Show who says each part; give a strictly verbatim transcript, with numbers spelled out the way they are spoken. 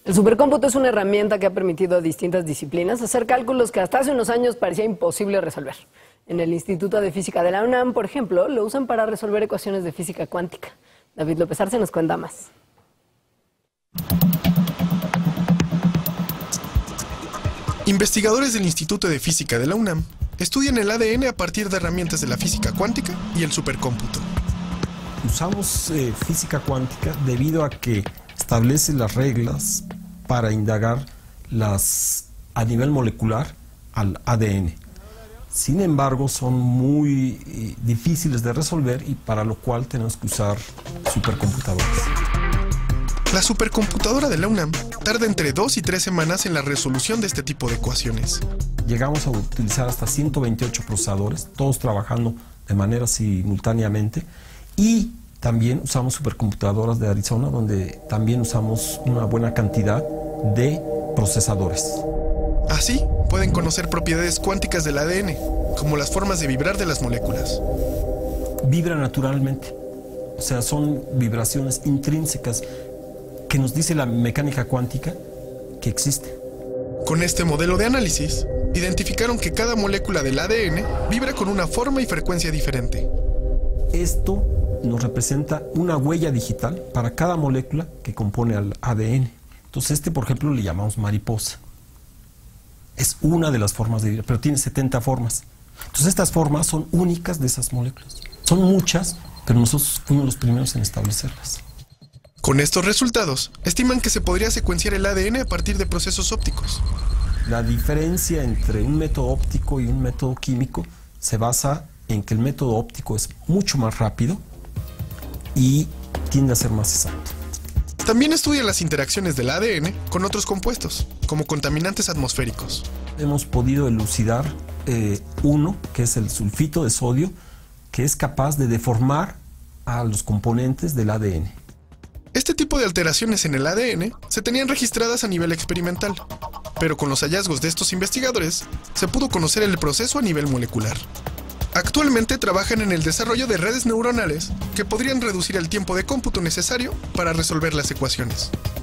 Speaker 1: El supercómputo es una herramienta que ha permitido a distintas disciplinas hacer cálculos que hasta hace unos años parecía imposible resolver. En el Instituto de Física de la UNAM, por ejemplo, lo usan para resolver ecuaciones de física cuántica. David López Arce nos cuenta más.
Speaker 2: Investigadores del Instituto de Física de la UNAM estudian el A D N a partir de herramientas de la física cuántica y el supercómputo.
Speaker 3: Usamos eh, física cuántica debido a que establece las reglas para indagar las, a nivel molecular al A D N. Sin embargo, son muy eh, difíciles de resolver y para lo cual tenemos que usar supercomputadoras.
Speaker 2: La supercomputadora de la UNAM tarda entre dos y tres semanas en la resolución de este tipo de ecuaciones.
Speaker 3: Llegamos a utilizar hasta ciento veintiocho procesadores, todos trabajando de manera simultáneamente, y también usamos supercomputadoras de Arizona, donde también usamos una buena cantidad de procesadores.
Speaker 2: Así, pueden conocer propiedades cuánticas del A D N, como las formas de vibrar de las moléculas.
Speaker 3: Vibra naturalmente, o sea, son vibraciones intrínsecas que nos dice la mecánica cuántica que existe.
Speaker 2: Con este modelo de análisis, identificaron que cada molécula del A D N vibra con una forma y frecuencia diferente.
Speaker 3: Esto nos representa una huella digital para cada molécula que compone al A D N. Entonces este, por ejemplo, le llamamos mariposa. Es una de las formas de vibrar, pero tiene setenta formas. Entonces estas formas son únicas de esas moléculas. Son muchas, pero nosotros fuimos los primeros en establecerlas.
Speaker 2: Con estos resultados, estiman que se podría secuenciar el A D N a partir de procesos ópticos.
Speaker 3: La diferencia entre un método óptico y un método químico se basa en que el método óptico es mucho más rápido y tiende a ser más exacto.
Speaker 2: También estudian las interacciones del A D N con otros compuestos, como contaminantes atmosféricos.
Speaker 3: Hemos podido elucidar eh, uno, que es el sulfito de sodio, que es capaz de deformar a los componentes del A D N.
Speaker 2: Este tipo de alteraciones en el A D N se tenían registradas a nivel experimental, pero con los hallazgos de estos investigadores se pudo conocer el proceso a nivel molecular. Actualmente trabajan en el desarrollo de redes neuronales que podrían reducir el tiempo de cómputo necesario para resolver las ecuaciones.